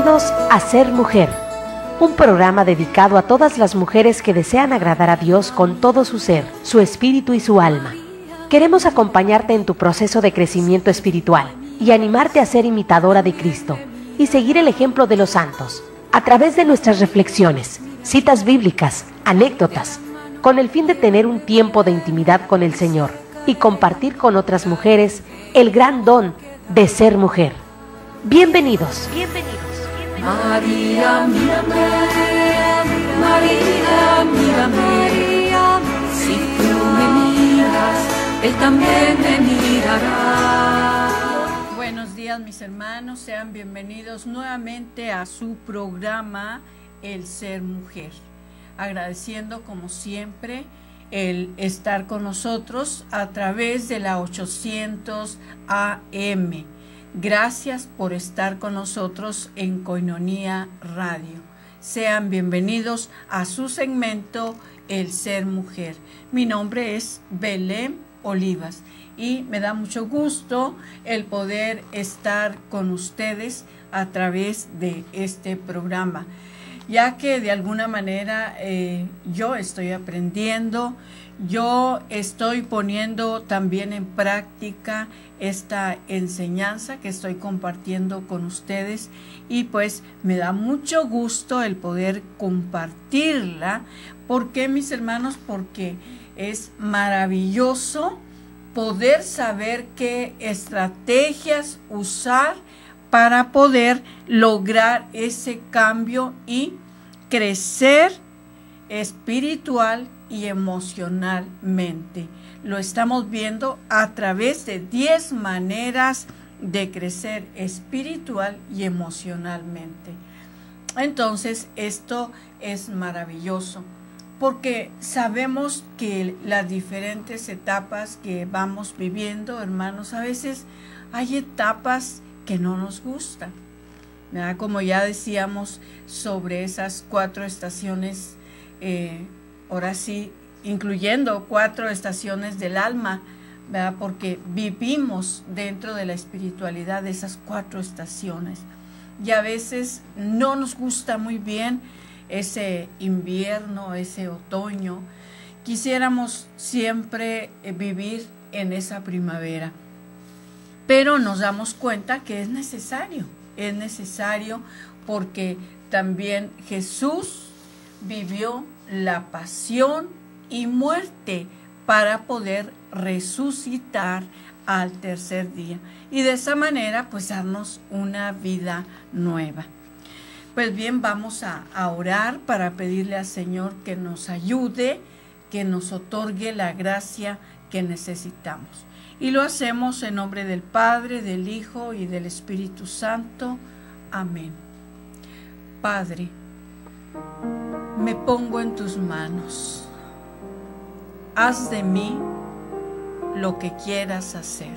Bienvenidos a Ser Mujer, un programa dedicado a todas las mujeres que desean agradar a Dios con todo su ser, su espíritu y su alma. Queremos acompañarte en tu proceso de crecimiento espiritual y animarte a ser imitadora de Cristo y seguir el ejemplo de los santos, a través de nuestras reflexiones, citas bíblicas, anécdotas, con el fin de tener un tiempo de intimidad con el Señor y compartir con otras mujeres el gran don de ser mujer. Bienvenidos. María, mírame, María, mírame, si tú me miras, Él también me mirará. Buenos días, mis hermanos, sean bienvenidos nuevamente a su programa El Ser Mujer, agradeciendo como siempre el estar con nosotros a través de la 800 AM. Gracias por estar con nosotros en Koinonia Radio. Sean bienvenidos a su segmento El Ser Mujer. Mi nombre es Belén Olivas y me da mucho gusto el poder estar con ustedes a través de este programa, ya que de alguna manera yo estoy aprendiendo, yo estoy poniendo también en práctica esta enseñanza que estoy compartiendo con ustedes y pues me da mucho gusto el poder compartirla. ¿Por qué, mis hermanos? Porque es maravilloso poder saber qué estrategias usar para poder lograr ese cambio y crecer espiritual y emocionalmente. Lo estamos viendo a través de 10 maneras de crecer espiritual y emocionalmente. Entonces, esto es maravilloso porque sabemos que las diferentes etapas que vamos viviendo, hermanos, a veces hay etapas que no nos gustan, ¿verdad? Como ya decíamos sobre esas 4 estaciones, ahora sí, incluyendo 4 estaciones del alma, ¿verdad? Porque vivimos dentro de la espiritualidad de esas 4 estaciones y a veces no nos gusta muy bien ese invierno, ese otoño. Quisiéramos siempre vivir en esa primavera, pero nos damos cuenta que es necesario porque también Jesús vivió la pasión y muerte para poder resucitar al tercer día y de esa manera pues darnos una vida nueva. Pues bien, vamos a orar para pedirle al Señor que nos ayude, que nos otorgue la gracia que necesitamos. Y lo hacemos en nombre del Padre, del Hijo y del Espíritu Santo. Amén. Padre, me pongo en tus manos. Haz de mí lo que quieras hacer.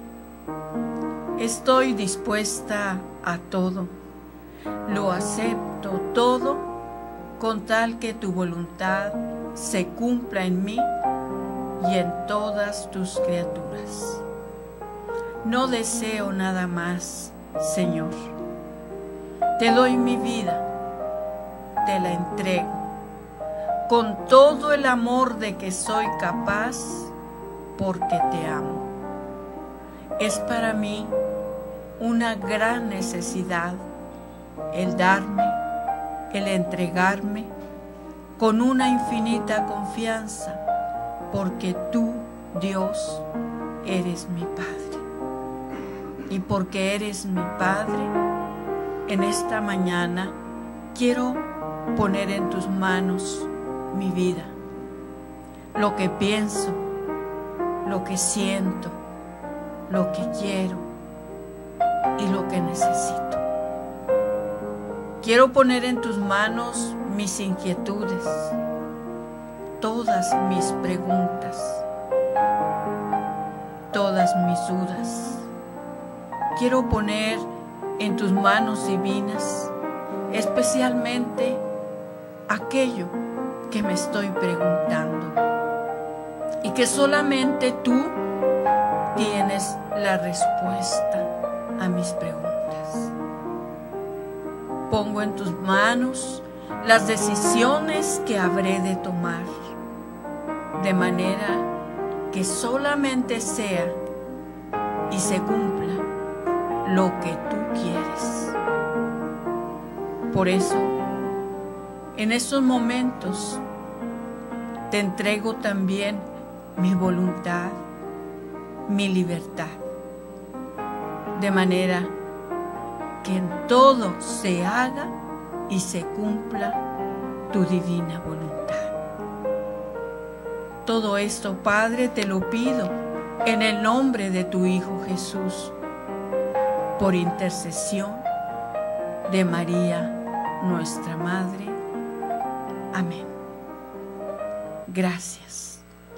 Estoy dispuesta a todo. Lo acepto todo con tal que tu voluntad se cumpla en mí y en todas tus criaturas. No deseo nada más, Señor. Te doy mi vida, te la entrego, con todo el amor de que soy capaz, porque te amo. Es para mí una gran necesidad el darme, el entregarme, con una infinita confianza, porque tú, Dios, eres mi Padre. Y porque eres mi Padre, en esta mañana quiero poner en tus manos mi vida, lo que pienso, lo que siento, lo que quiero y lo que necesito. Quiero poner en tus manos mis inquietudes, todas mis preguntas, todas mis dudas. Quiero poner en tus manos divinas, especialmente aquello que me estoy preguntando y que solamente tú tienes la respuesta a mis preguntas. pongo en tus manos las decisiones que habré de tomar, de manera que solamente sea y se cumpla lo que tú quieres. Por eso, en estos momentos, te entrego también mi voluntad, mi libertad, de manera que en todo se haga y se cumpla tu divina voluntad. Todo esto, Padre, te lo pido en el nombre de tu Hijo Jesús, por intercesión de María, nuestra Madre. Amén. Gracias.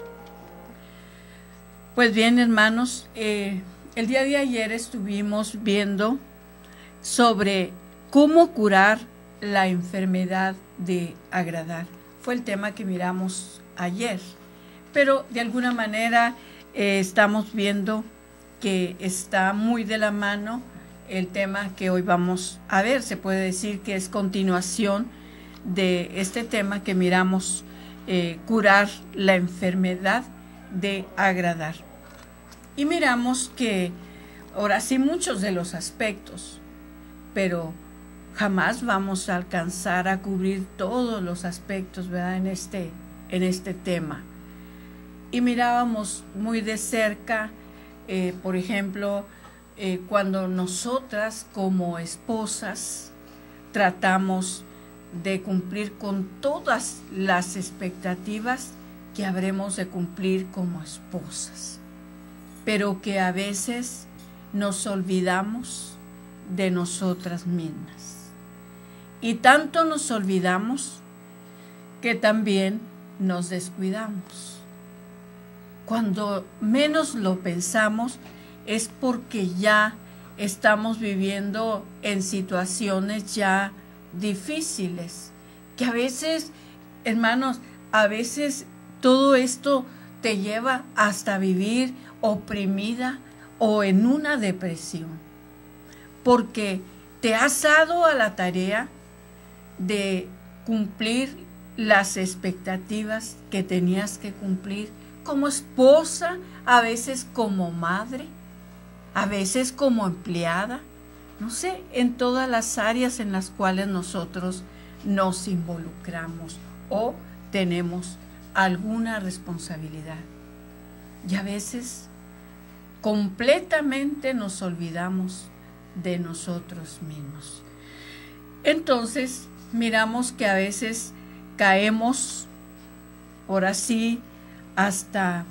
Pues bien, hermanos, el día de ayer estuvimos viendo sobre cómo curar la enfermedad de agradar. Fue el tema que miramos ayer, pero de alguna manera estamos viendo que está muy de la mano el tema que hoy vamos a ver. Se puede decir que es continuación de este tema que miramos, curar la enfermedad de agradar. Y miramos que ahora sí muchos de los aspectos, pero jamás vamos a alcanzar a cubrir todos los aspectos, ¿verdad? en este tema. Y mirábamos muy de cerca, por ejemplo, cuando nosotras como esposas tratamos de cumplir con todas las expectativas que habremos de cumplir como esposas, pero que a veces nos olvidamos de nosotras mismas. Y tanto nos olvidamos que también nos descuidamos. Cuando menos lo pensamos es porque ya estamos viviendo en situaciones ya difíciles, que a veces, hermanos, a veces todo esto te lleva hasta vivir oprimida o en una depresión, porque te has dado a la tarea de cumplir las expectativas que tenías que cumplir como esposa, a veces como madre, a veces como empleada, no sé, en todas las áreas en las cuales nosotros nos involucramos o tenemos alguna responsabilidad. Y a veces completamente nos olvidamos de nosotros mismos. Entonces, miramos que a veces caemos, ahora sí, hasta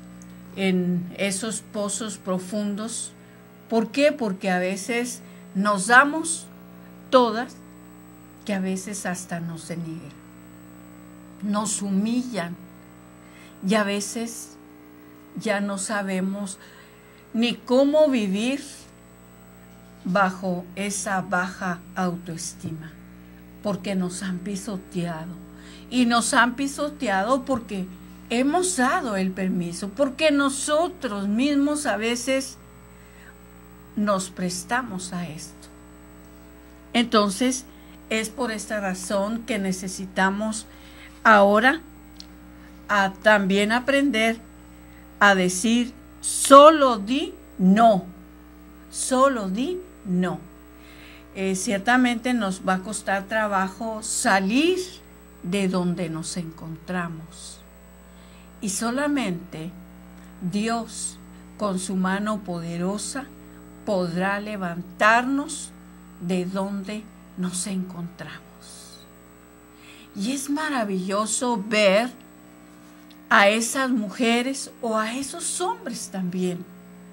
en esos pozos profundos. ¿Por qué? Porque a veces nos damos todas, que a veces hasta nos denigran, nos humillan, y a veces ya no sabemos ni cómo vivir bajo esa baja autoestima, porque nos han pisoteado, y nos han pisoteado porque hemos dado el permiso, porque nosotros mismos a veces nos prestamos a esto. Entonces, es por esta razón que necesitamos ahora también aprender a decir solo di no, solo di no. Ciertamente nos va a costar trabajo salir de donde nos encontramos. Y solamente Dios, con su mano poderosa, podrá levantarnos de donde nos encontramos. Y es maravilloso ver a esas mujeres o a esos hombres también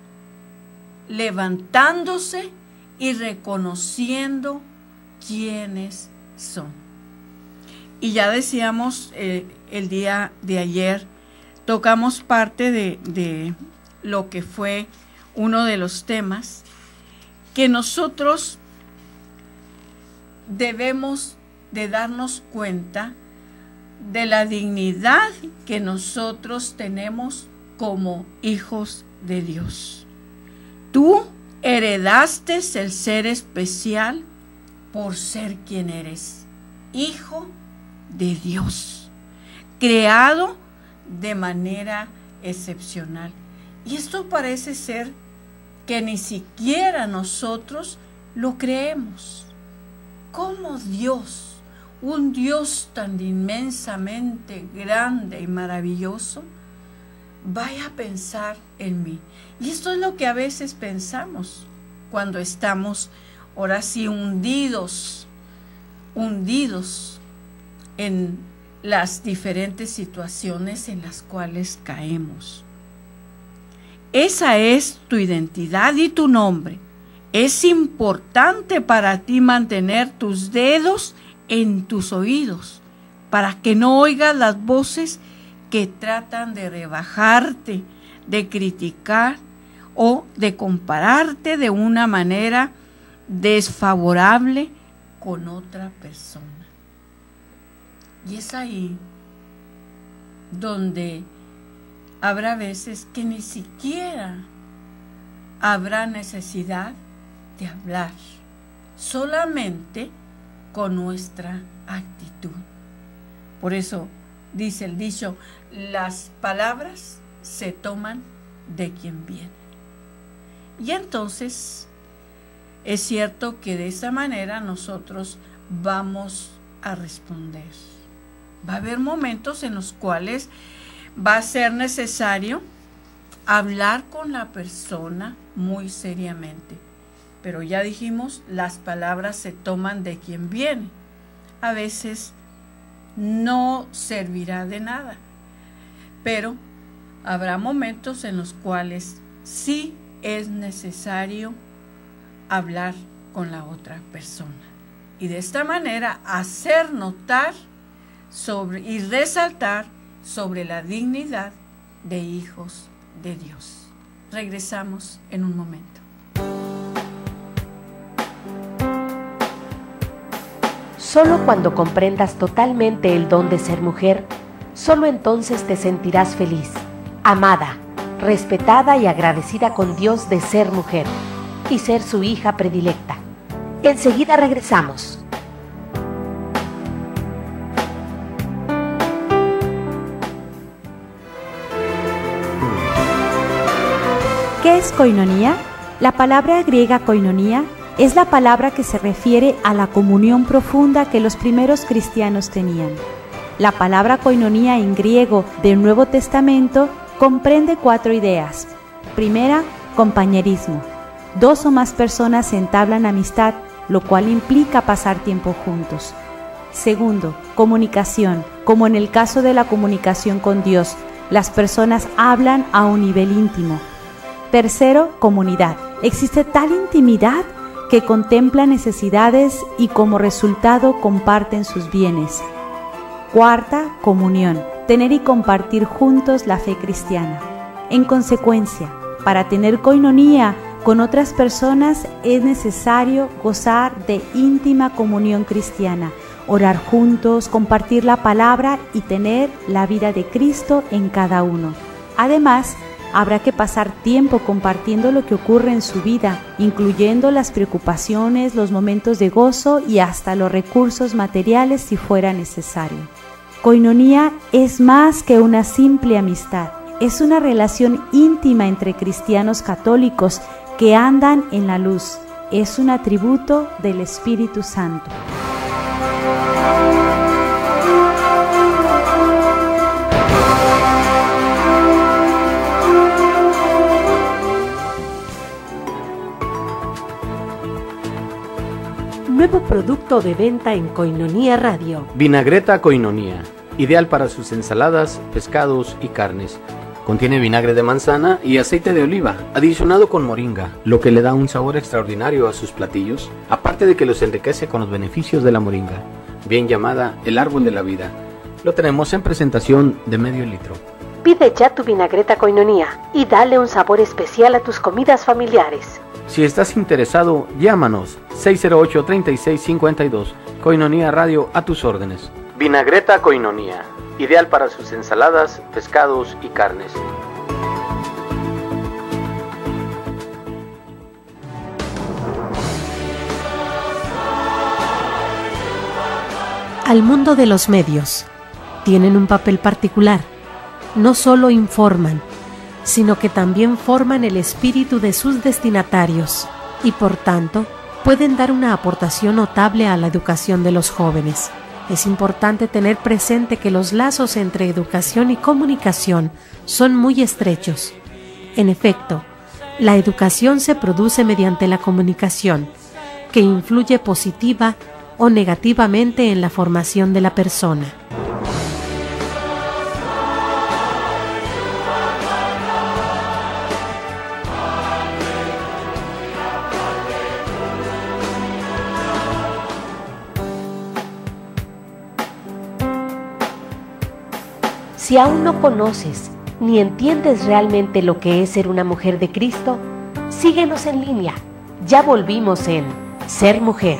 levantándose y reconociendo quiénes son. Y ya decíamos el día de ayer, tocamos parte de lo que fue uno de los temas, que nosotros debemos de darnos cuenta de la dignidad que nosotros tenemos como hijos de Dios. Tú heredaste el ser especial por ser quien eres, hijo de Dios, creado de manera excepcional. Y esto parece ser que ni siquiera nosotros lo creemos. ¿Cómo Dios, un Dios tan inmensamente grande y maravilloso, vaya a pensar en mí? Y esto es lo que a veces pensamos cuando estamos, ahora sí, hundidos en las diferentes situaciones en las cuales caemos. Esa es tu identidad y tu nombre. Es importante para ti mantener tus dedos en tus oídos para que no oigas las voces que tratan de rebajarte, de criticar o de compararte de una manera desfavorable con otra persona. Y es ahí donde habrá veces que ni siquiera habrá necesidad de hablar, solamente con nuestra actitud. Por eso dice el dicho, las palabras se toman de quien viene. Y entonces es cierto que de esa manera nosotros vamos a responder. Va a haber momentos en los cuales va a ser necesario hablar con la persona muy seriamente. Pero ya dijimos, las palabras se toman de quien viene. A veces no servirá de nada, pero habrá momentos en los cuales sí es necesario hablar con la otra persona. Y de esta manera hacer notar y resaltar sobre la dignidad de hijos de Dios. Regresamos en un momento. Solo cuando comprendas totalmente el don de ser mujer, solo entonces te sentirás feliz, amada, respetada y agradecida con Dios de ser mujer y ser su hija predilecta. Enseguida regresamos. ¿Qué es koinonía? La palabra griega koinonía es la palabra que se refiere a la comunión profunda que los primeros cristianos tenían. La palabra koinonía en griego del Nuevo Testamento comprende 4 ideas. Primera, compañerismo. 2 o más personas entablan amistad, lo cual implica pasar tiempo juntos. Segundo, comunicación. Como en el caso de la comunicación con Dios, las personas hablan a un nivel íntimo. Tercero, comunidad. Existe tal intimidad que contemplan necesidades y como resultado comparten sus bienes. Cuarta, comunión. Tener y compartir juntos la fe cristiana. En consecuencia, para tener koinonía con otras personas es necesario gozar de íntima comunión cristiana, orar juntos, compartir la palabra y tener la vida de Cristo en cada uno. Además, habrá que pasar tiempo compartiendo lo que ocurre en su vida, incluyendo las preocupaciones, los momentos de gozo y hasta los recursos materiales si fuera necesario. Koinonía es más que una simple amistad, es una relación íntima entre cristianos católicos que andan en la luz, es un atributo del Espíritu Santo. Nuevo producto de venta en Koinonía Radio. Vinagreta Koinonía, ideal para sus ensaladas, pescados y carnes. Contiene vinagre de manzana y aceite de oliva, adicionado con moringa, lo que le da un sabor extraordinario a sus platillos, aparte de que los enriquece con los beneficios de la moringa, bien llamada el árbol de la vida. Lo tenemos en presentación de medio litro. Pide ya tu vinagreta Koinonía y dale un sabor especial a tus comidas familiares. Si estás interesado, llámanos 608-3652. Koinonía Radio a tus órdenes. Vinagreta Koinonía, ideal para sus ensaladas, pescados y carnes. al mundo de los medios. Tienen un papel particular. No solo informan, sino que también forman el espíritu de sus destinatarios y por tanto pueden dar una aportación notable a la educación de los jóvenes. Es importante tener presente que los lazos entre educación y comunicación son muy estrechos. En efecto, la educación se produce mediante la comunicación, que influye positiva o negativamente en la formación de la persona. Si aún no conoces ni entiendes realmente lo que es ser una mujer de Cristo, síguenos en línea. Ya volvimos en Ser Mujer.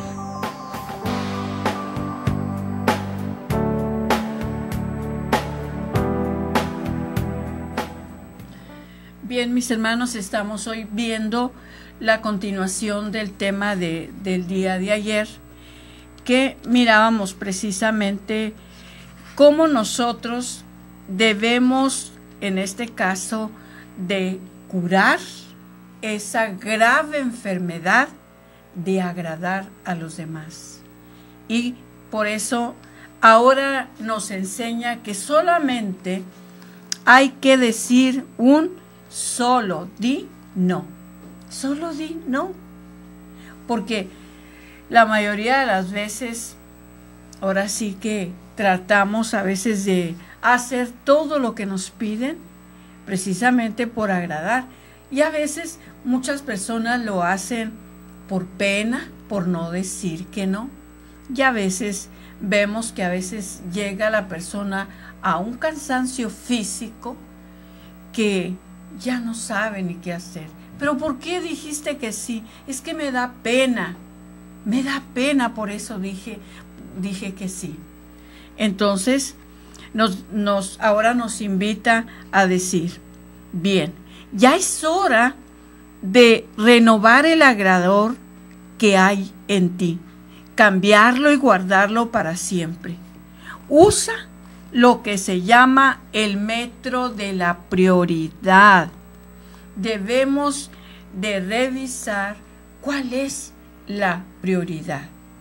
Bien, mis hermanos, estamos hoy viendo la continuación del tema del día de ayer, que mirábamos precisamente cómo nosotros debemos, en este caso, de curar esa grave enfermedad de agradar a los demás. Y por eso ahora nos enseña que solamente hay que decir solo di no. Solo di no. Porque la mayoría de las veces, ahora sí que tratamos a veces de hacer todo lo que nos piden precisamente por agradar. Y a veces muchas personas lo hacen por pena, por no decir que no. Y a veces vemos que a veces llega la persona a un cansancio físico que ya no sabe ni qué hacer. ¿Pero por qué dijiste que sí? Es que me da pena. Me da pena, por eso dije que sí. Entonces, ahora nos invita a decir, bien, ya es hora de renovar el agrador que hay en ti, cambiarlo y guardarlo para siempre. Usa lo que se llama el metro de la prioridad. Debemos de revisar cuál es la prioridad.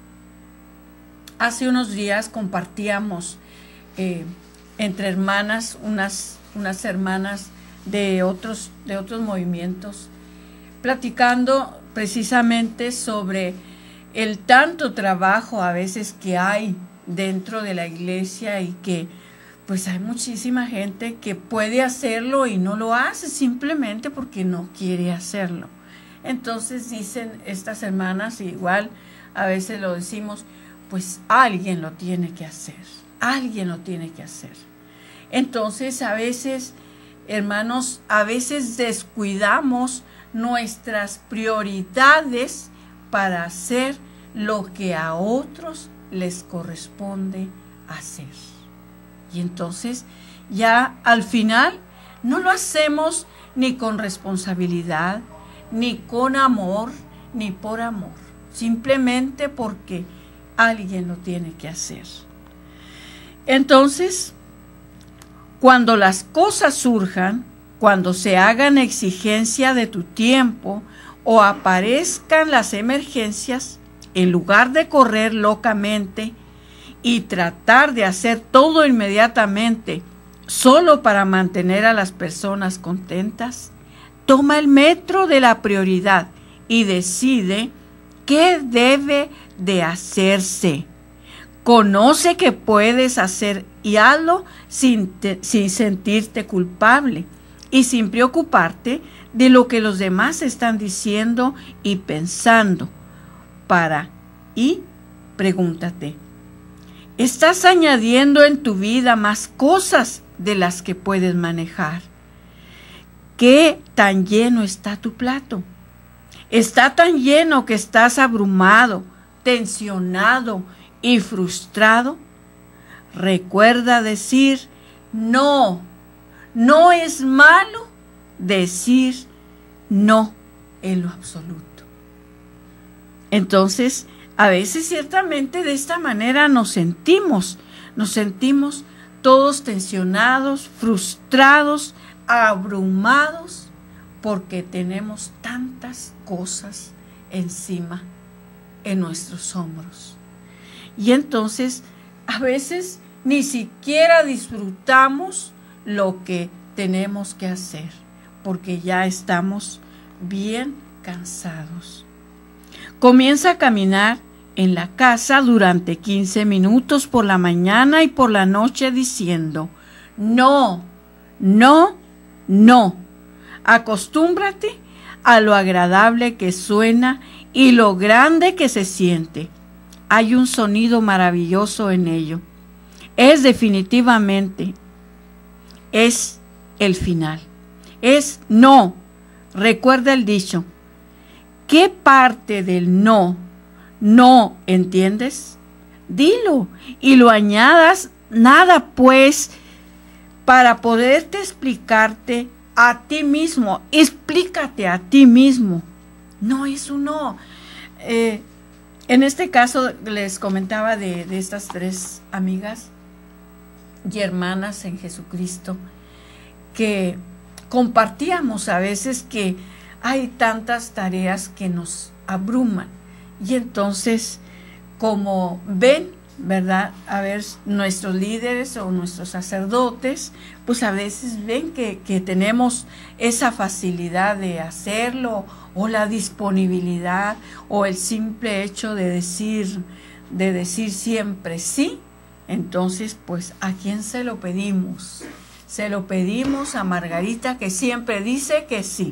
Hace unos días compartíamos entre hermanas, unas hermanas de otros movimientos, platicando precisamente sobre el tanto trabajo a veces que hay dentro de la iglesia y que pues hay muchísima gente que puede hacerlo y no lo hace simplemente porque no quiere hacerlo. Entonces dicen estas hermanas, igual a veces lo decimos, pues alguien lo tiene que hacer, alguien lo tiene que hacer. Entonces a veces, hermanos, a veces descuidamos nuestras prioridades para hacer lo que a otros les corresponde hacer. Y entonces ya al final no lo hacemos ni con responsabilidad, ni con amor, ni por amor, simplemente porque alguien lo tiene que hacer. Entonces, cuando las cosas surjan, cuando se hagan exigencia de tu tiempo o aparezcan las emergencias, en lugar de correr locamente y tratar de hacer todo inmediatamente solo para mantener a las personas contentas, toma el metro de la prioridad y decide qué debe de hacerse. Conoce que puedes hacer y hazlo sin sentirte culpable y sin preocuparte de lo que los demás están diciendo y pensando. Y pregúntate, ¿estás añadiendo en tu vida más cosas de las que puedes manejar? ¿Qué tan lleno está tu plato? ¿Está tan lleno que estás abrumado, tensionado y frustrado? Recuerda decir no. No es malo decir no en lo absoluto. Entonces, a veces ciertamente de esta manera nos sentimos todos tensionados, frustrados, abrumados, porque tenemos tantas cosas encima en nuestros hombros. Y entonces a veces ni siquiera disfrutamos lo que tenemos que hacer, porque ya estamos bien cansados. Comienza a caminar en la casa durante 15 minutos por la mañana y por la noche diciendo: no, no, no. Acostúmbrate a lo agradable que suena y lo grande que se siente. Hay un sonido maravilloso en ello. Es definitivamente, es el final. Es no. Recuerda el dicho. ¿Qué parte del no entiendes? Dilo y lo añadas nada, pues, para poderte explicarte a ti mismo. Explícate a ti mismo. No es un no. En este caso les comentaba de estas 3 amigas y hermanas en Jesucristo, que compartíamos a veces que hay tantas tareas que nos abruman. Y entonces, como ven, ¿verdad? A ver, nuestros líderes o nuestros sacerdotes, pues a veces ven que tenemos esa facilidad de hacerlo, o la disponibilidad, o el simple hecho de decir siempre sí. Entonces, pues, ¿a quién se lo pedimos? Se lo pedimos a Margarita, que siempre dice que sí.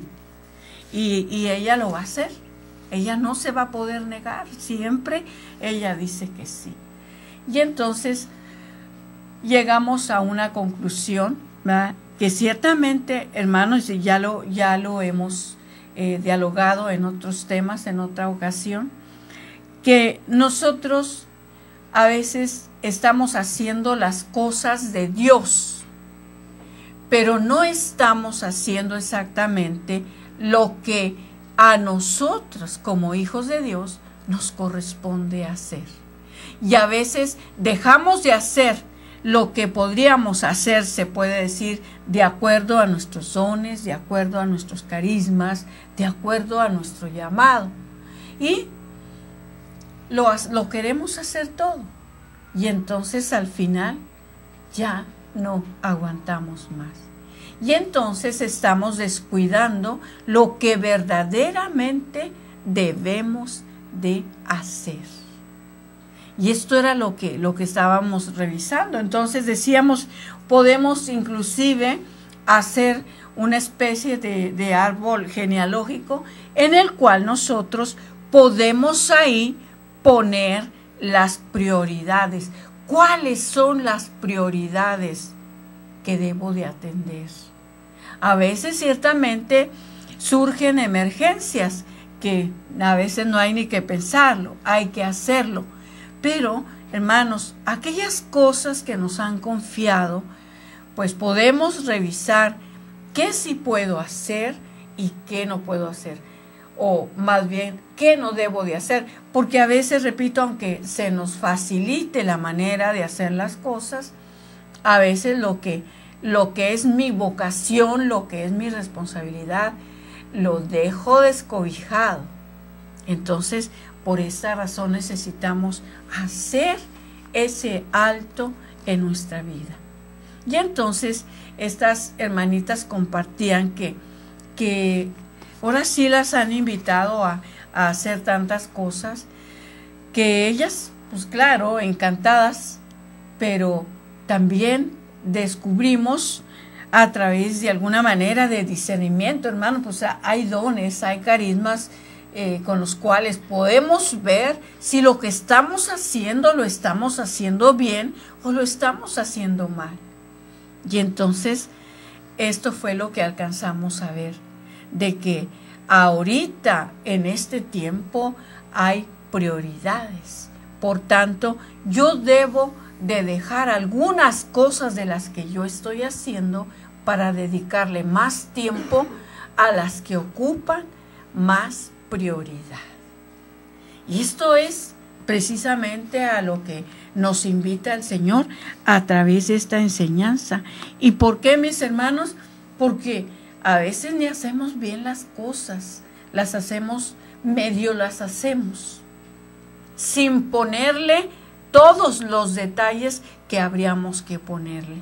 Y ella lo va a hacer. Ella no se va a poder negar. Siempre ella dice que sí. Y entonces llegamos a una conclusión, ¿verdad? Que ciertamente, hermanos, ya lo hemos dialogado en otros temas, en otra ocasión, que nosotros a veces estamos haciendo las cosas de Dios, pero no estamos haciendo exactamente lo que a nosotros como hijos de Dios nos corresponde hacer. Y a veces dejamos de hacer lo que podríamos hacer, se puede decir, de acuerdo a nuestros dones, de acuerdo a nuestros carismas, de acuerdo a nuestro llamado. Y lo queremos hacer todo. Y entonces al final ya no aguantamos más. Y entonces estamos descuidando lo que verdaderamente debemos de hacer. Y esto era lo que estábamos revisando. Entonces decíamos, podemos inclusive hacer una especie de árbol genealógico en el cual nosotros podemos ahí poner las prioridades. ¿Cuáles son las prioridades que debo de atender? A veces ciertamente surgen emergencias que a veces no hay ni que pensarlo, hay que hacerlo. Pero, hermanos, aquellas cosas que nos han confiado, pues podemos revisar qué sí puedo hacer y qué no puedo hacer. O más bien, qué no debo de hacer. Porque a veces, repito, aunque se nos facilite la manera de hacer las cosas, a veces lo que es mi vocación, lo que es mi responsabilidad, lo dejo descobijado. Entonces, por esta razón necesitamos hacer ese alto en nuestra vida. Y entonces estas hermanitas compartían que ahora sí las han invitado a hacer tantas cosas, que ellas, pues claro, encantadas, pero también descubrimos a través de alguna manera de discernimiento, hermano, pues hay dones, hay carismas con los cuales podemos ver si lo que estamos haciendo lo estamos haciendo bien o lo estamos haciendo mal. Y entonces esto fue lo que alcanzamos a ver, de que ahorita en este tiempo hay prioridades. Por tanto, yo debo de dejar algunas cosas de las que yo estoy haciendo para dedicarle más tiempo a las que ocupan más prioridad. Y esto es precisamente a lo que nos invita el Señor a través de esta enseñanza. ¿Y por qué, mis hermanos? Porque a veces ni hacemos bien las cosas, las hacemos, medio las hacemos, sin ponerle todos los detalles que habríamos que ponerle.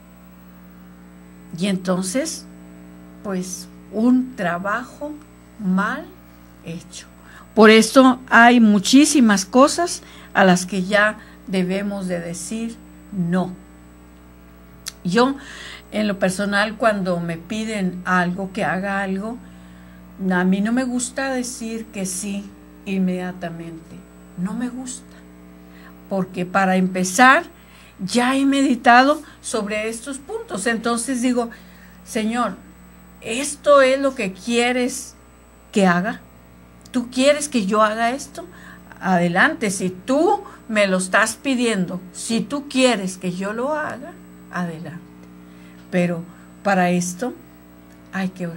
Y entonces, pues, un trabajo mal hecho. Por esto hay muchísimas cosas a las que ya debemos de decir no. Yo, en lo personal, cuando me piden algo, que haga algo, a mí no me gusta decir que sí inmediatamente. No me gusta. Porque para empezar, ya he meditado sobre estos puntos. Entonces digo, Señor, ¿esto es lo que quieres que haga? ¿Tú quieres que yo haga esto? Adelante, si tú me lo estás pidiendo, si tú quieres que yo lo haga, adelante. Pero para esto hay que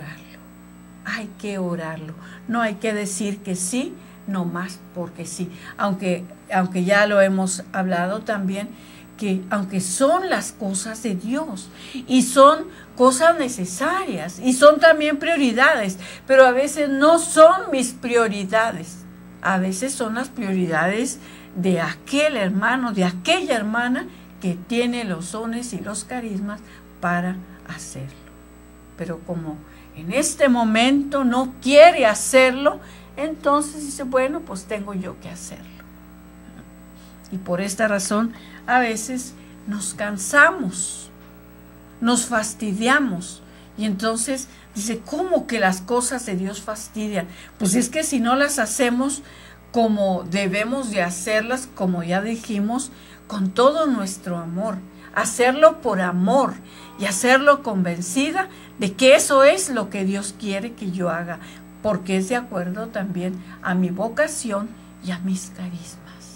orarlo, no hay que decir que sí, no más porque sí, aunque ya lo hemos hablado también, que aunque son las cosas de Dios y son cosas necesarias y son también prioridades, pero a veces no son mis prioridades, a veces son las prioridades de aquel hermano, de aquella hermana que tiene los dones y los carismas para hacerlo. Pero como en este momento no quiere hacerlo, entonces dice, bueno, pues tengo yo que hacerlo. Y por esta razón, a veces nos cansamos, nos fastidiamos. Y entonces dice, ¿cómo que las cosas de Dios fastidian? Pues es que si no las hacemos como debemos de hacerlas, como ya dijimos, con todo nuestro amor, hacerlo por amor y hacerlo convencida de que eso es lo que Dios quiere que yo haga, porque es de acuerdo también a mi vocación y a mis carismas.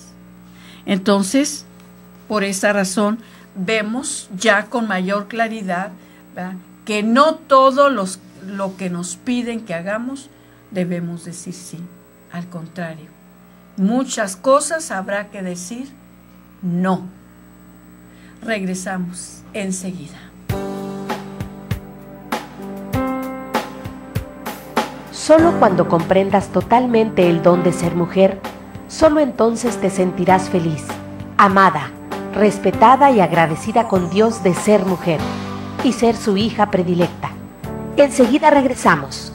Entonces, por esa razón, vemos ya con mayor claridad, ¿verdad?, que no todo lo que nos piden que hagamos debemos decir sí. Al contrario, muchas cosas habrá que decir no. Regresamos enseguida. Solo cuando comprendas totalmente el don de ser mujer, solo entonces te sentirás feliz, amada, respetada y agradecida con Dios de ser mujer y ser su hija predilecta. Enseguida regresamos.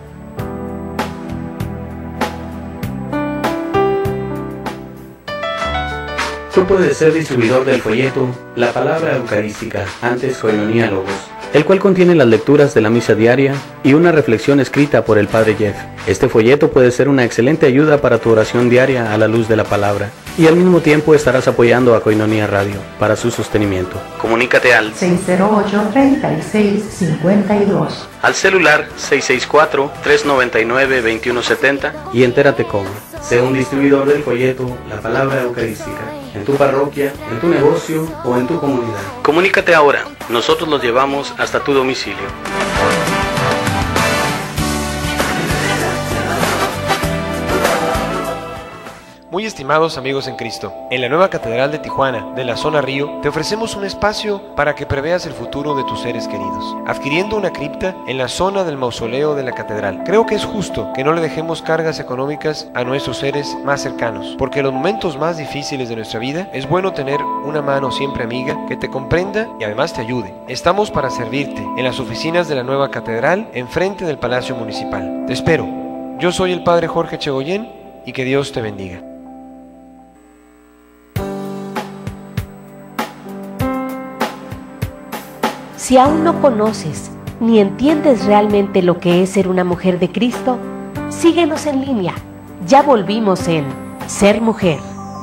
Tú puedes ser distribuidor del folleto La Palabra Eucarística, antes Koinonia Logos, el cual contiene las lecturas de la misa diaria y una reflexión escrita por el Padre Jeff. Este folleto puede ser una excelente ayuda para tu oración diaria a la luz de la palabra, y al mismo tiempo estarás apoyando a Koinonia Radio para su sostenimiento. Comunícate al 608-3652, al celular 664-399-2170 y entérate cómo. Sé un distribuidor del folleto La Palabra Eucarística, en tu parroquia, en tu negocio o en tu comunidad. Comunícate ahora, nosotros los llevamos hasta tu domicilio. Muy estimados amigos en Cristo, en la nueva Catedral de Tijuana, de la zona Río, te ofrecemos un espacio para que preveas el futuro de tus seres queridos, adquiriendo una cripta en la zona del mausoleo de la Catedral. Creo que es justo que no le dejemos cargas económicas a nuestros seres más cercanos, porque en los momentos más difíciles de nuestra vida es bueno tener una mano siempre amiga que te comprenda y además te ayude. Estamos para servirte en las oficinas de la nueva Catedral, enfrente del Palacio Municipal. Te espero. Yo soy el Padre Jorge Chegoyen y que Dios te bendiga. Si aún no conoces ni entiendes realmente lo que es ser una mujer de Cristo, síguenos en línea. Ya volvimos en Ser Mujer.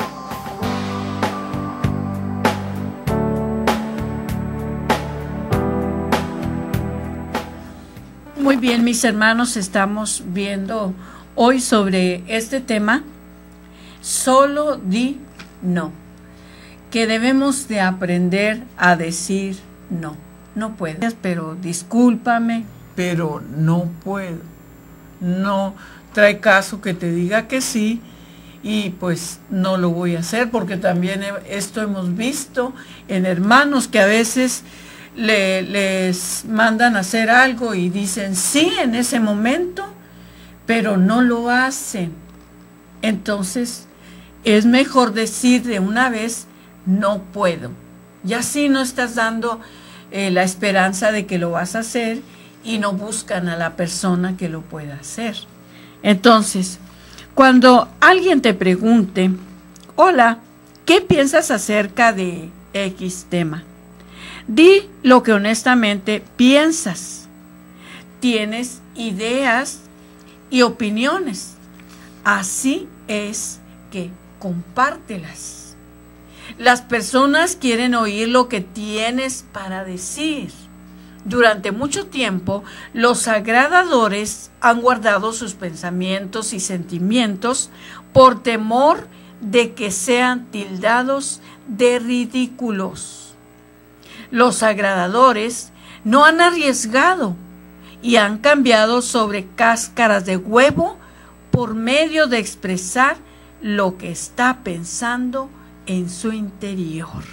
Muy bien, mis hermanos, estamos viendo hoy sobre este tema, solo di no, que debemos de aprender a decir no. No puedes, pero discúlpame, pero no puedo. No trae caso que te diga que sí y pues no lo voy a hacer, porque también esto hemos visto en hermanos que a veces les mandan a hacer algo y dicen sí en ese momento, pero no lo hacen. Entonces es mejor decir de una vez no puedo, y así no estás dando la esperanza de que lo vas a hacer y no buscan a la persona que lo pueda hacer. Entonces, cuando alguien te pregunte, hola, ¿qué piensas acerca de X tema? Di lo que honestamente piensas. Tienes ideas y opiniones. Así es que compártelas. Las personas quieren oír lo que tienes para decir. Durante mucho tiempo, los agradadores han guardado sus pensamientos y sentimientos por temor de que sean tildados de ridículos. Los agradadores no han arriesgado y han cambiado sobre cáscaras de huevo por medio de expresar lo que está pensando en su interior.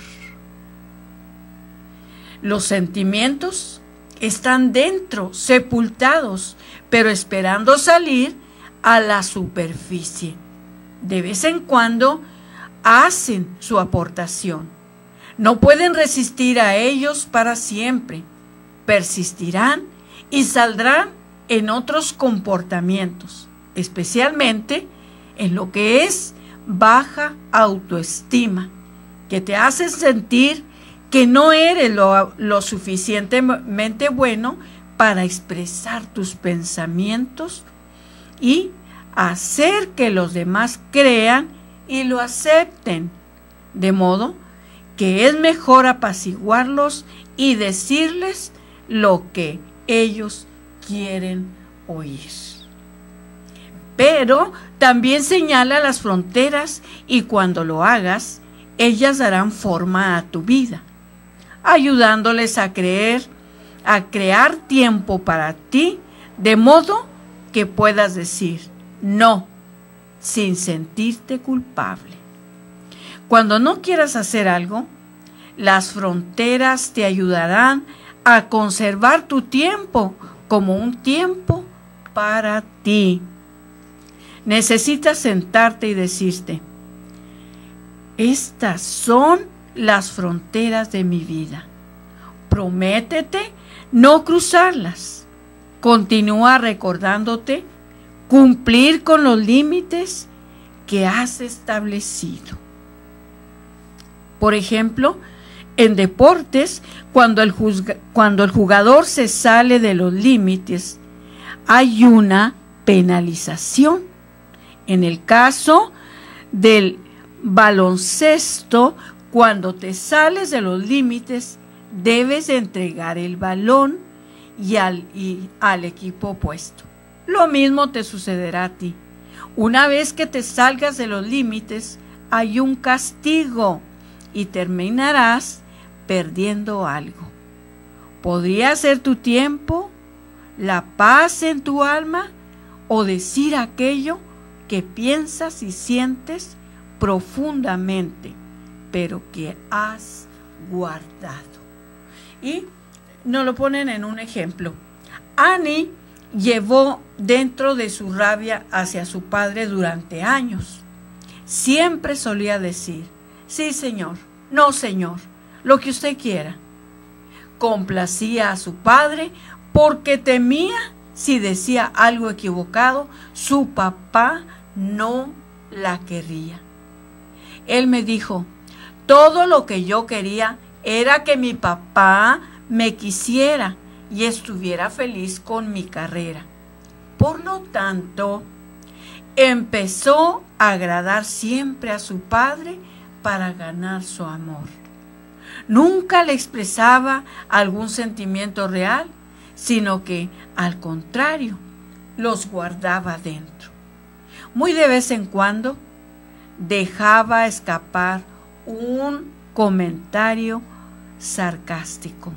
Los sentimientos están dentro, sepultados, pero esperando salir a la superficie. De vez en cuando hacen su aportación. No pueden resistir a ellos para siempre. Persistirán y saldrán en otros comportamientos, especialmente en lo que es baja autoestima, que te hace sentir que no eres lo suficientemente bueno para expresar tus pensamientos y hacer que los demás crean y lo acepten, de modo que es mejor apaciguarlos y decirles lo que ellos quieren oír. Pero también señala las fronteras y cuando lo hagas, ellas darán forma a tu vida, ayudándoles a crear tiempo para ti, de modo que puedas decir no, sin sentirte culpable. Cuando no quieras hacer algo, las fronteras te ayudarán a conservar tu tiempo como un tiempo para ti. Necesitas sentarte y decirte, estas son las fronteras de mi vida. Prométete no cruzarlas. Continúa recordándote cumplir con los límites que has establecido. Por ejemplo, en deportes, cuando el jugador se sale de los límites, hay una penalización. En el caso del baloncesto, cuando te sales de los límites, debes entregar el balón y al equipo opuesto. Lo mismo te sucederá a ti. Una vez que te salgas de los límites, hay un castigo y terminarás perdiendo algo. Podría ser tu tiempo, la paz en tu alma o decir aquello que piensas y sientes profundamente, pero que has guardado. Y nos lo ponen en un ejemplo. Annie llevó dentro de su rabia hacia su padre durante años. Siempre solía decir, sí señor, no señor, lo que usted quiera. Complacía a su padre porque temía si decía algo equivocado, su papá no la querría. Él me dijo, todo lo que yo quería era que mi papá me quisiera y estuviera feliz con mi carrera. Por lo tanto, empezó a agradar siempre a su padre para ganar su amor. Nunca le expresaba algún sentimiento real, sino que, al contrario, los guardaba dentro. Muy de vez en cuando, dejaba escapar un comentario sarcástico.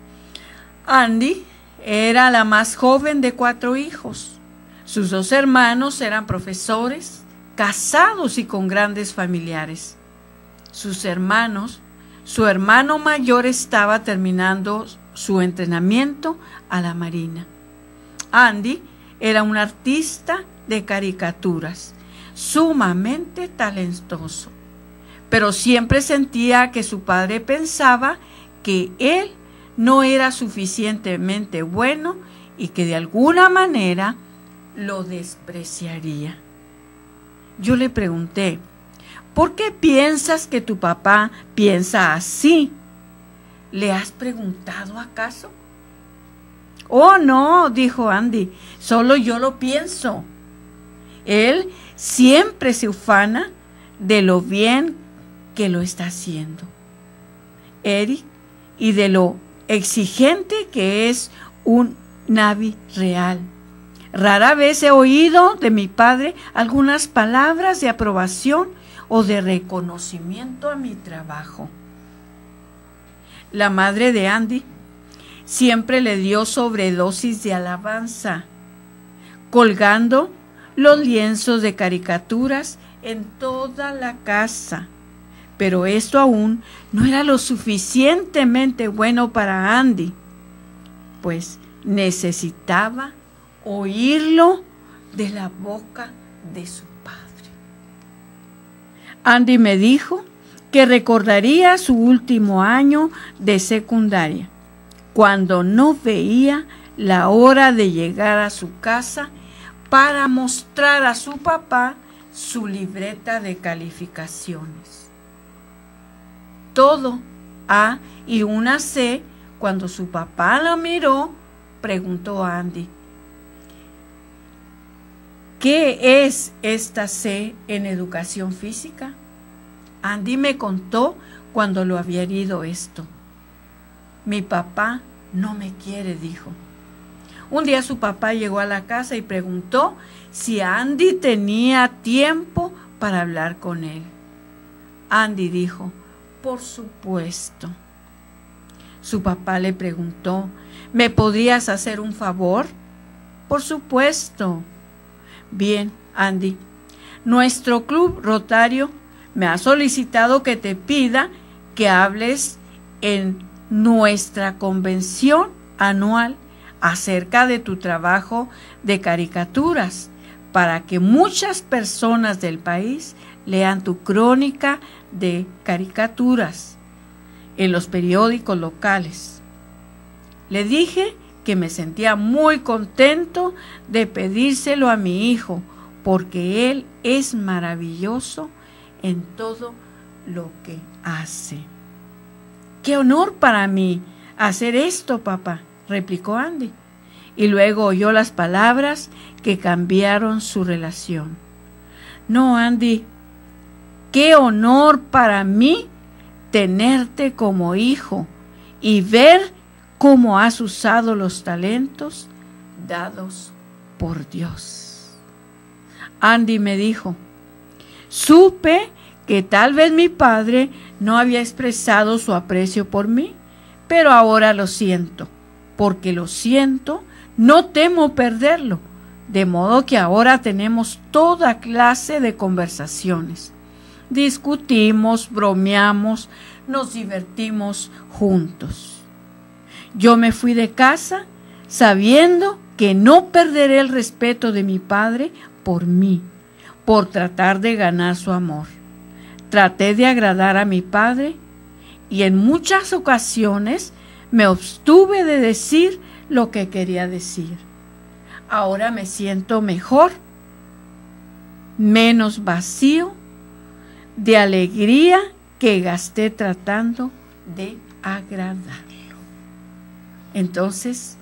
Andy era la más joven de 4 hijos. Sus 2 hermanos eran profesores, casados y con grandes familiares. Sus hermanos, su hermano mayor estaba terminando su entrenamiento a la Marina. Andy era un artista de caricaturas, sumamente talentoso, pero siempre sentía que su padre pensaba que él no era suficientemente bueno y que de alguna manera lo despreciaría. Yo le pregunté, ¿por qué piensas que tu papá piensa así? ¿Le has preguntado acaso? Oh, no, dijo Andy, solo yo lo pienso. Él siempre se ufana de lo bien que lo está haciendo, Eric, y de lo exigente que es un Navy real. Rara vez he oído de mi padre algunas palabras de aprobación o de reconocimiento a mi trabajo. La madre de Andy siempre le dio sobredosis de alabanza, colgando los lienzos de caricaturas en toda la casa. Pero esto aún no era lo suficientemente bueno para Andy, pues necesitaba oírlo de la boca de su padre. Andy me dijo que recordaría su último año de secundaria, cuando no veía la hora de llegar a su casa para mostrar a su papá su libreta de calificaciones. Todo A y una C. Cuando su papá lo miró, preguntó a Andy, ¿qué es esta C en educación física? Andy me contó cuando lo había herido esto. Mi papá no me quiere, dijo. Un día su papá llegó a la casa y preguntó si Andy tenía tiempo para hablar con él. Andy dijo, por supuesto. Su papá le preguntó, ¿me podrías hacer un favor? Por supuesto. Bien, Andy, nuestro club rotario me ha solicitado que te pida que hables en nuestra convención anual acerca de tu trabajo de caricaturas, para que muchas personas del país lean tu crónica de caricaturas en los periódicos locales. Le dije que me sentía muy contento de pedírselo a mi hijo, porque él es maravilloso en todo lo que hace. ¡Qué honor para mí hacer esto, papá!, replicó Andy, y luego oyó las palabras que cambiaron su relación. No, Andy, qué honor para mí tenerte como hijo y ver cómo has usado los talentos dados por Dios. Andy me dijo, supe que tal vez mi padre no había expresado su aprecio por mí, pero ahora lo siento, porque lo siento, no temo perderlo, de modo que ahora tenemos toda clase de conversaciones. Discutimos, bromeamos, nos divertimos juntos. Yo me fui de casa sabiendo que no perderé el respeto de mi padre por mí, por tratar de ganar su amor. Traté de agradar a mi padre y en muchas ocasiones me abstuve de decir lo que quería decir. Ahora me siento mejor, menos vacío de alegría que gasté tratando de agradarlo. Entonces,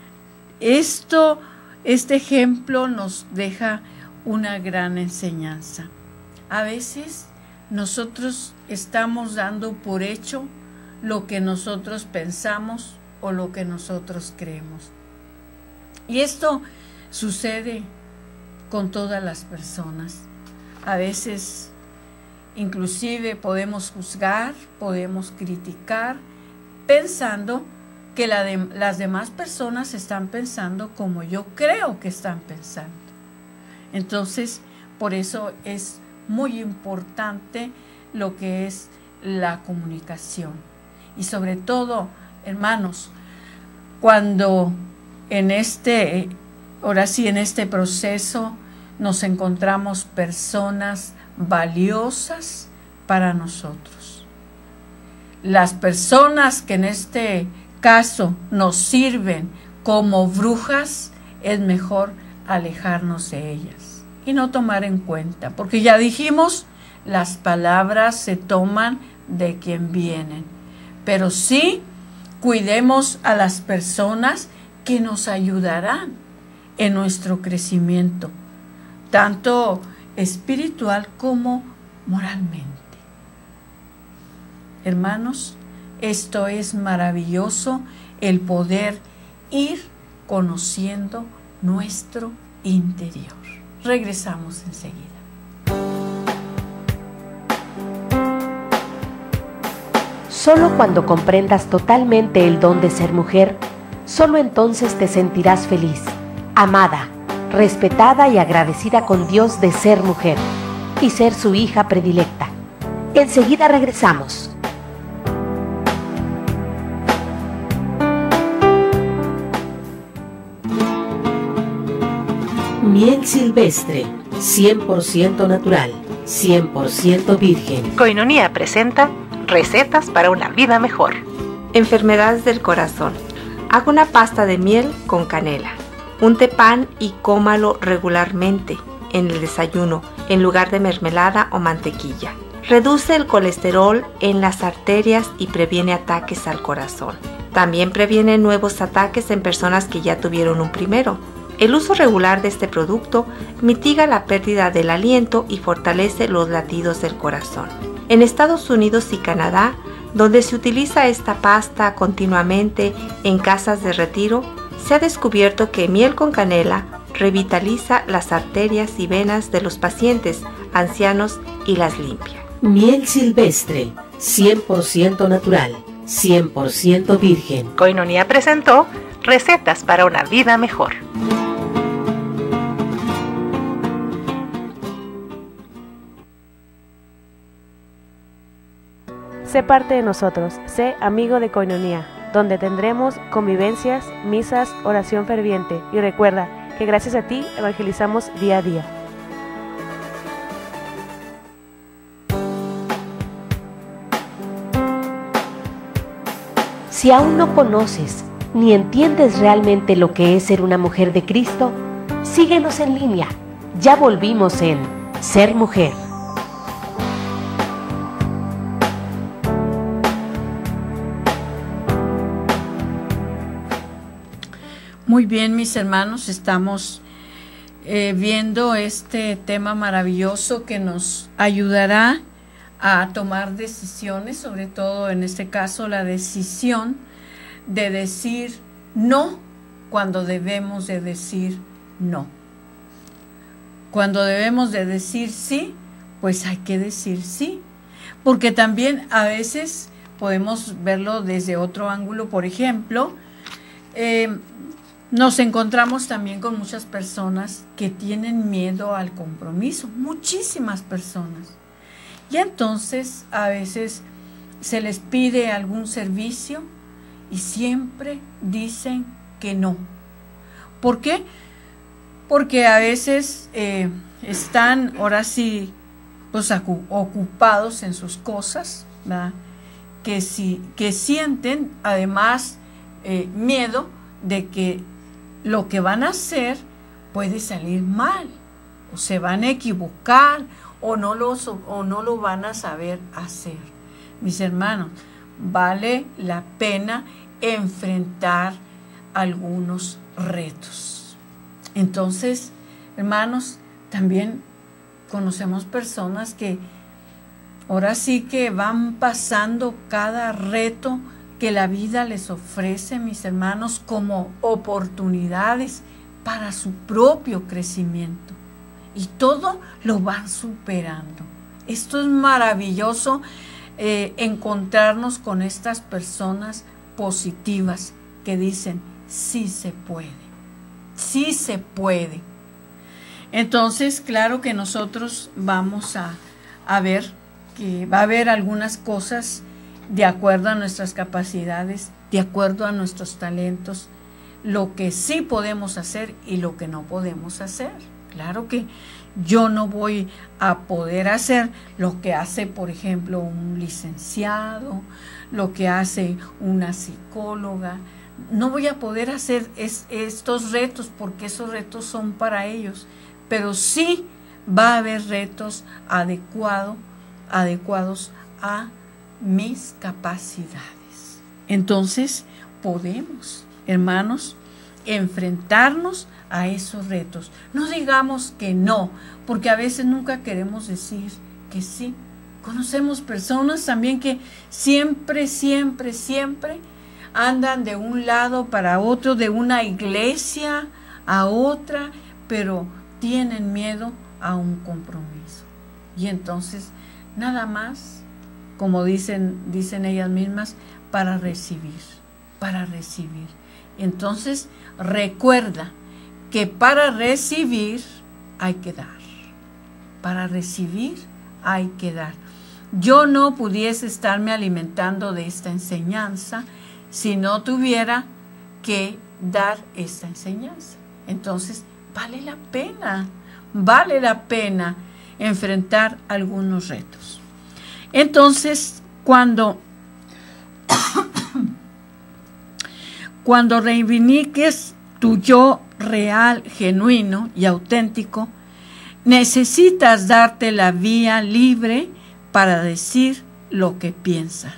este ejemplo nos deja una gran enseñanza. A veces nosotros estamos dando por hecho lo que nosotros pensamos o lo que nosotros creemos. Y esto sucede con todas las personas. A veces inclusive podemos juzgar, podemos criticar, pensando que las demás personas están pensando como yo creo que están pensando. Entonces, Por eso es muy importante lo que es la comunicación. Y sobre todo, hermanos, cuando en este proceso nos encontramos personas valiosas para nosotros. Las personas que en este caso nos sirven como brujas, es mejor alejarnos de ellas y no tomar en cuenta, porque ya dijimos, las palabras se toman de quien vienen, pero sí cuidemos a las personas que nos ayudarán en nuestro crecimiento, tanto espiritual como moralmente. Hermanos, esto es maravilloso, el poder ir conociendo nuestro interior. Regresamos enseguida. Solo cuando comprendas totalmente el don de ser mujer, solo entonces te sentirás feliz, amada, respetada y agradecida con Dios de ser mujer y ser su hija predilecta. Enseguida regresamos. Miel silvestre, 100% natural, 100% virgen. Koinonia presenta recetas para una vida mejor. Enfermedades del corazón. Haga una pasta de miel con canela. Unte pan y cómalo regularmente en el desayuno en lugar de mermelada o mantequilla. Reduce el colesterol en las arterias y previene ataques al corazón. También previene nuevos ataques en personas que ya tuvieron un primero. El uso regular de este producto mitiga la pérdida del aliento y fortalece los latidos del corazón. En Estados Unidos y Canadá, donde se utiliza esta pasta continuamente en casas de retiro, se ha descubierto que miel con canela revitaliza las arterias y venas de los pacientes ancianos y las limpia. Miel silvestre, 100% natural, 100% virgen. Koinonia presentó recetas para una vida mejor. Sé parte de nosotros, sé amigo de Koinonia, donde tendremos convivencias, misas, oración ferviente y recuerda que gracias a ti evangelizamos día a día. Si aún no conoces ni entiendes realmente lo que es ser una mujer de Cristo, síguenos en línea. Ya volvimos en Ser Mujer. Muy bien, mis hermanos, estamos viendo este tema maravilloso que nos ayudará a tomar decisiones, sobre todo en este caso la decisión de decir no cuando debemos de decir no. Cuando debemos de decir sí, pues hay que decir sí, porque también a veces podemos verlo desde otro ángulo. Por ejemplo, nos encontramos también con muchas personas que tienen miedo al compromiso, muchísimas personas. Y entonces a veces se les pide algún servicio y siempre dicen que no. ¿Por qué? Porque a veces están ahora sí pues, ocupados en sus cosas, ¿verdad? Que sienten además miedo de que lo que van a hacer puede salir mal, o se van a equivocar, o no lo van a saber hacer. Mis hermanos, vale la pena enfrentar algunos retos. Entonces, hermanos, también conocemos personas que ahora sí que van pasando cada reto que la vida les ofrece, mis hermanos, como oportunidades para su propio crecimiento. Y todo lo van superando. Esto es maravilloso, encontrarnos con estas personas positivas que dicen, sí se puede, sí se puede. Entonces, claro que nosotros vamos a ver que va a haber algunas cosas de acuerdo a nuestras capacidades, de acuerdo a nuestros talentos, lo que sí podemos hacer y lo que no podemos hacer. Claro que yo no voy a poder hacer lo que hace, por ejemplo, un licenciado, lo que hace una psicóloga. No voy a poder hacer estos retos porque esos retos son para ellos, pero sí va a haber retos adecuados a mis capacidades. Entonces podemos, hermanos, enfrentarnos a esos retos. No digamos que no, porque a veces nunca queremos decir que sí. Conocemos personas también que siempre andan de un lado para otro, de una iglesia a otra, pero tienen miedo a un compromiso. Y entonces, nada más, como dicen ellas mismas, para recibir. Entonces, recuerda que para recibir hay que dar. Para recibir hay que dar. Yo no pudiese estarme alimentando de esta enseñanza si no tuviera que dar esta enseñanza. Entonces, vale la pena enfrentar algunos retos. Entonces, cuando reivindiques tu yo real, genuino y auténtico, necesitas darte la vía libre para decir lo que piensas.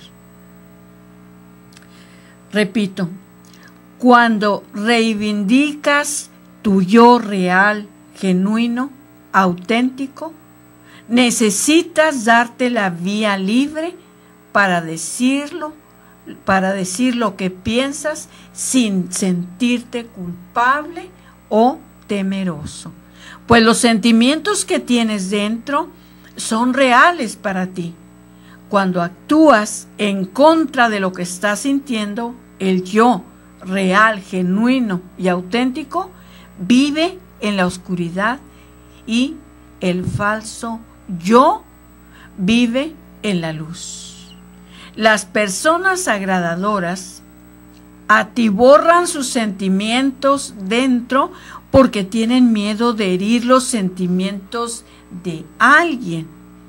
Repito, cuando reivindicas tu yo real, genuino, auténtico, necesitas darte la vía libre para decir lo que piensas sin sentirte culpable o temeroso. Pues los sentimientos que tienes dentro son reales para ti. Cuando actúas en contra de lo que estás sintiendo, el yo real, genuino y auténtico vive en la oscuridad y el falso yo vive en la luz. Las personas agradadoras atiborran sus sentimientos dentro porque tienen miedo de herir los sentimientos de alguien.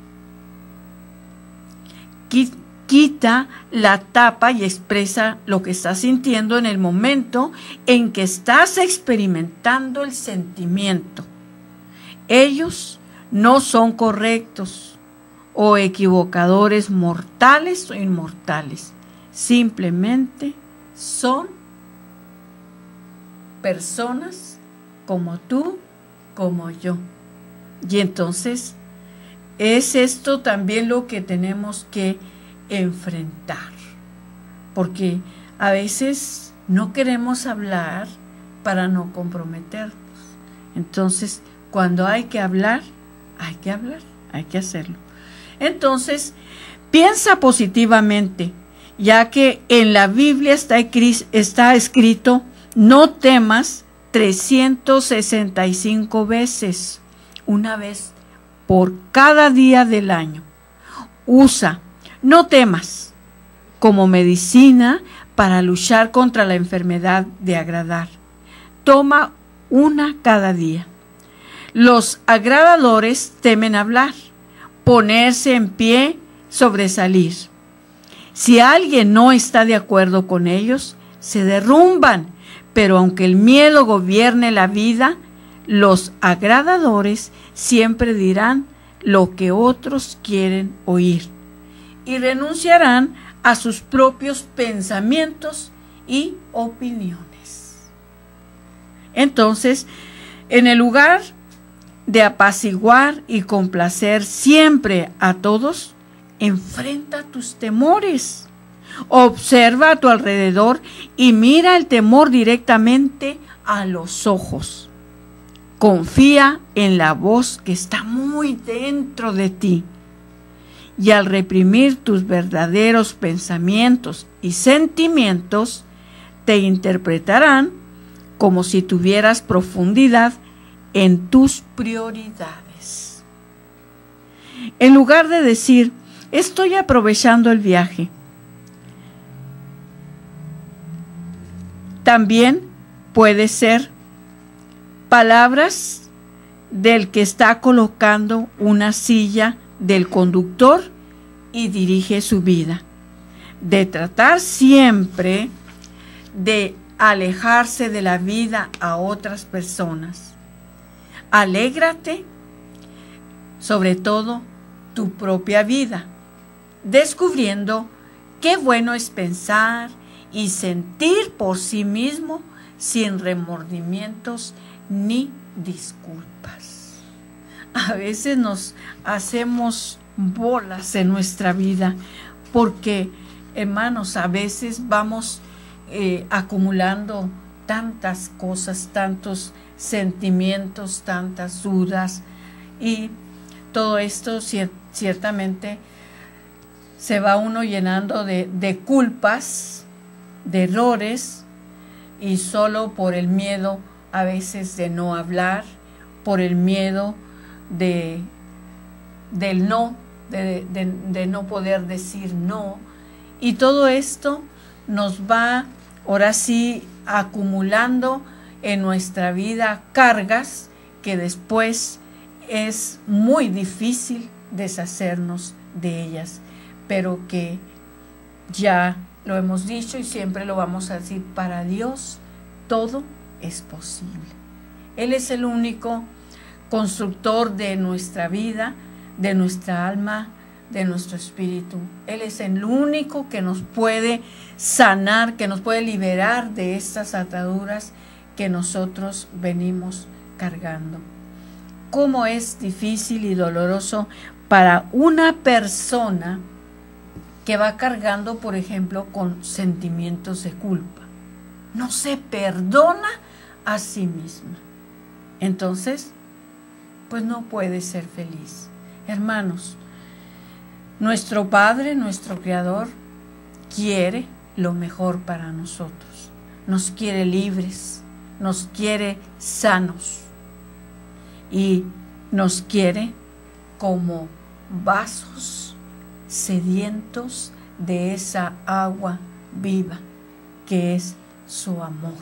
Quita la tapa y expresa lo que estás sintiendo en el momento en que estás experimentando el sentimiento. Ellos no son correctos o equivocadores mortales o inmortales. Simplemente son personas como tú, como yo. Y entonces es esto también lo que tenemos que enfrentar, porque a veces no queremos hablar para no comprometernos. Entonces, cuando hay que hablar, hay que hacerlo. Entonces, piensa positivamente, ya que en la Biblia está escrito: no temas 365 veces, una vez por cada día del año. Usa no temas como medicina para luchar contra la enfermedad de agradar. Toma una cada día. Los agradadores temen hablar, ponerse en pie, sobresalir. Si alguien no está de acuerdo con ellos, se derrumban, pero aunque el miedo gobierne la vida, los agradadores siempre dirán lo que otros quieren oír y renunciarán a sus propios pensamientos y opiniones. Entonces, en el lugar de apaciguar y complacer siempre a todos, enfrenta tus temores. Observa a tu alrededor y mira el temor directamente a los ojos. Confía en la voz que está muy dentro de ti. Y al reprimir tus verdaderos pensamientos y sentimientos, te interpretarán como si tuvieras profundidad en tus prioridades. En lugar de decir, estoy aprovechando el viaje, también puede ser palabras del que está colocando una silla del conductor y dirige su vida, de tratar siempre de alejarse de la vida a otras personas. Alégrate, sobre todo, tu propia vida, descubriendo qué bueno es pensar y sentir por sí mismo sin remordimientos ni disculpas. A veces nos hacemos bolas en nuestra vida porque, hermanos, a veces vamos acumulando tantas cosas, tantos sentimientos, tantas dudas, y todo esto ciertamente se va uno llenando de culpas, de errores, y solo por el miedo a veces de no hablar, por el miedo de no poder decir no, y todo esto nos va ahora sí acumulando en nuestra vida cargas que después es muy difícil deshacernos de ellas, pero que ya lo hemos dicho y siempre lo vamos a decir, para Dios todo es posible. Él es el único constructor de nuestra vida, de nuestra alma, de nuestro espíritu. Él es el único que nos puede sanar, que nos puede liberar de estas ataduras que nosotros venimos cargando. Cómo es difícil y doloroso para una persona que va cargando, por ejemplo, con sentimientos de culpa. No se perdona a sí misma. Entonces, pues no puede ser feliz. Hermanos, nuestro Padre, nuestro Creador, quiere lo mejor para nosotros. Nos quiere libres, nos quiere sanos y nos quiere como vasos sedientos de esa agua viva que es su amor.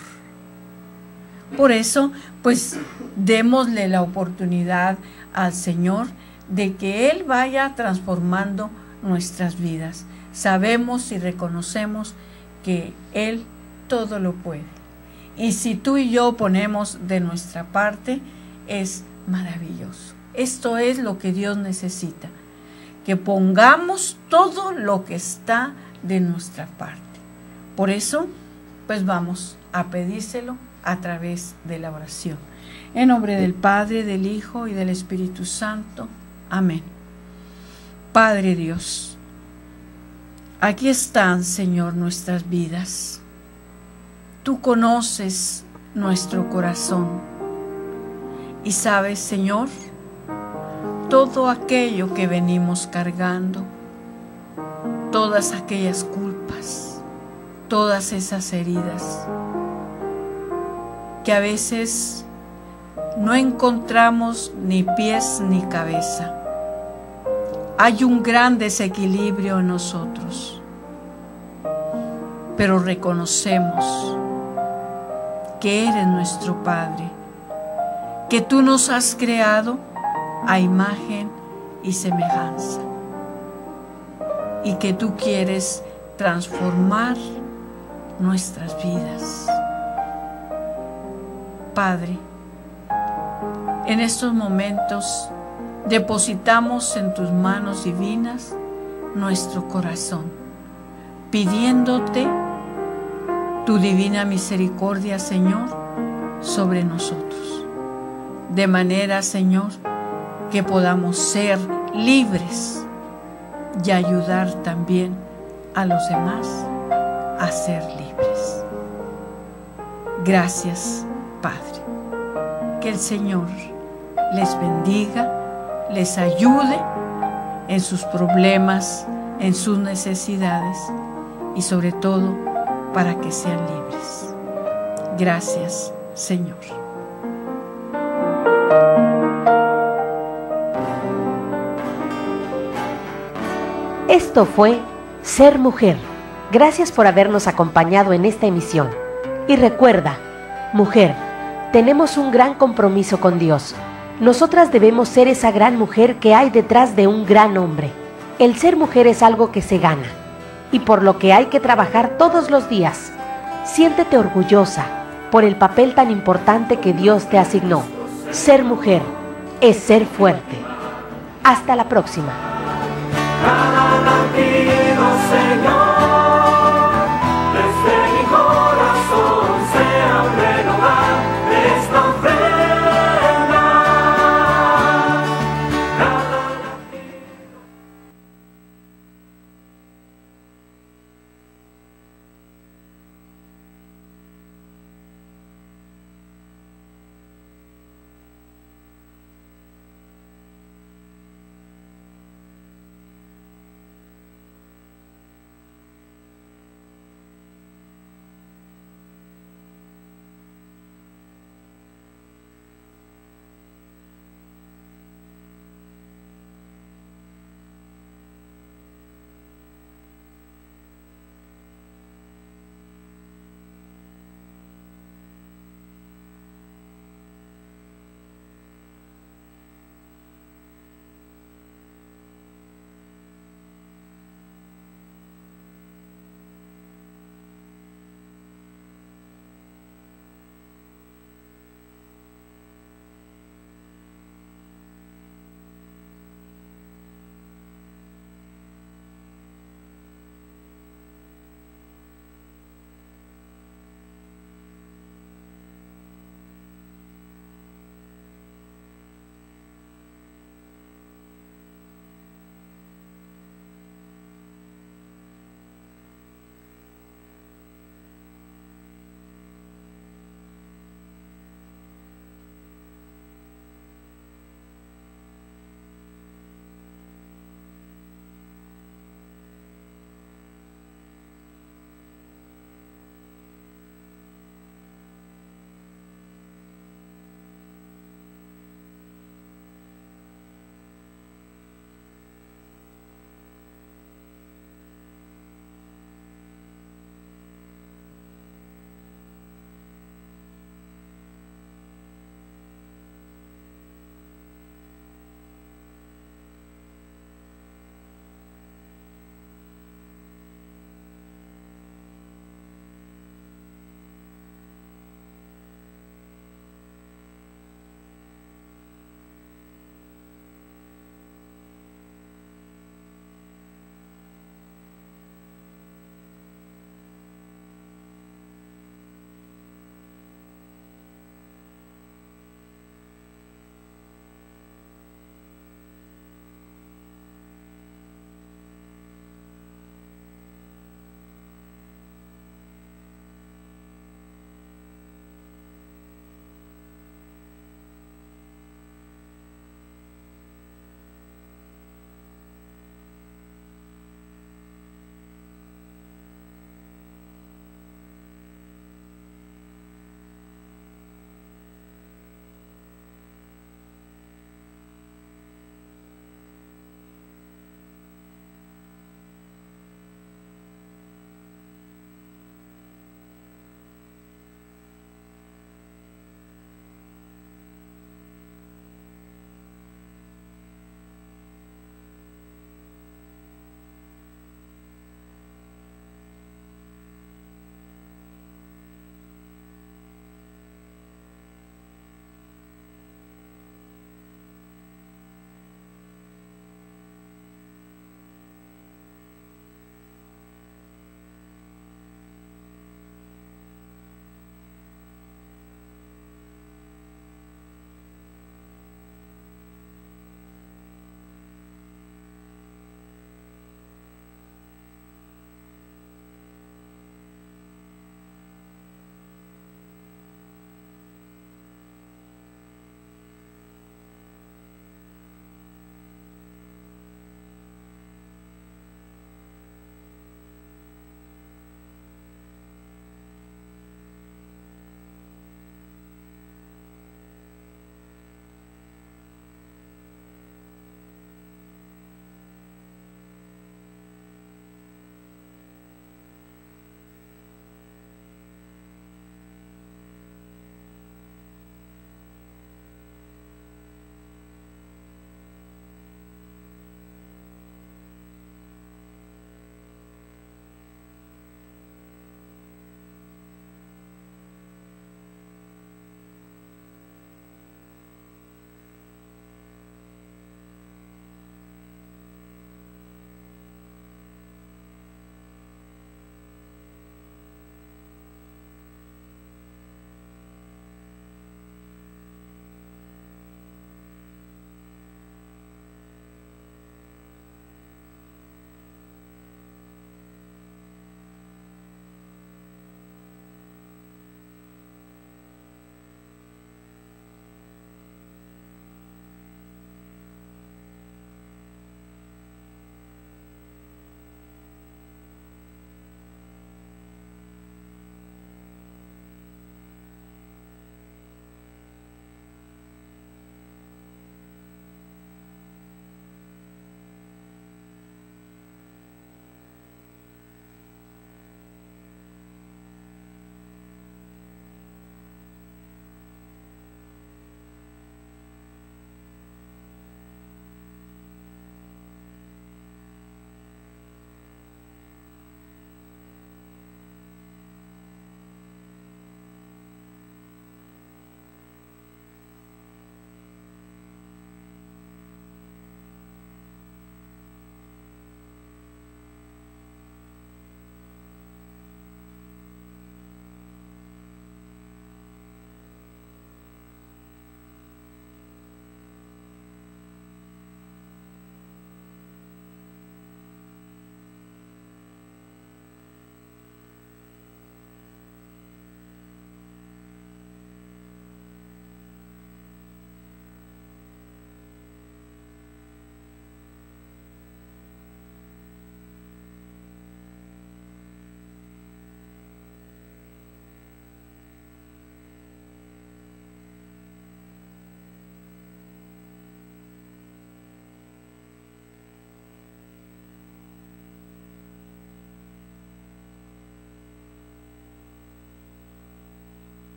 Por eso, pues, démosle la oportunidad al Señor de que Él vaya transformando nuestras vidas. Sabemos y reconocemos que Él todo lo puede. Y si tú y yo ponemos de nuestra parte, es maravilloso. Esto es lo que Dios necesita, que pongamos todo lo que está de nuestra parte. Por eso, pues vamos a pedírselo a través de la oración. En nombre del Padre, del Hijo y del Espíritu Santo. Amén. Padre Dios, aquí están, Señor, nuestras vidas. Tú conoces nuestro corazón y sabes, Señor, todo aquello que venimos cargando, todas aquellas culpas, todas esas heridas que a veces no encontramos ni pies ni cabeza. Hay un gran desequilibrio en nosotros, pero reconocemos que eres nuestro Padre, que tú nos has creado a imagen y semejanza, y que tú quieres transformar nuestras vidas. Padre, en estos momentos depositamos en tus manos divinas nuestro corazón, pidiéndote tu divina misericordia, Señor, sobre nosotros, de manera, Señor, que podamos ser libres y ayudar también a los demás a ser libres. Gracias, Padre. Que el Señor les bendiga, les ayude en sus problemas, en sus necesidades y sobre todo para que sean libres. Gracias, Señor. Esto fue Ser Mujer. Gracias por habernos acompañado en esta emisión. Y recuerda, mujer, tenemos un gran compromiso con Dios. Nosotras debemos ser esa gran mujer que hay detrás de un gran hombre. El ser mujer es algo que se gana y por lo que hay que trabajar todos los días. Siéntete orgullosa por el papel tan importante que Dios te asignó. Ser mujer es ser fuerte. Hasta la próxima. Cada latido, Señor, desde mi corazón sea un renovar de esta ofrenda. Cada latido.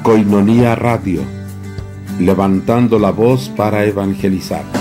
Koinonía Radio, levantando la voz para evangelizar.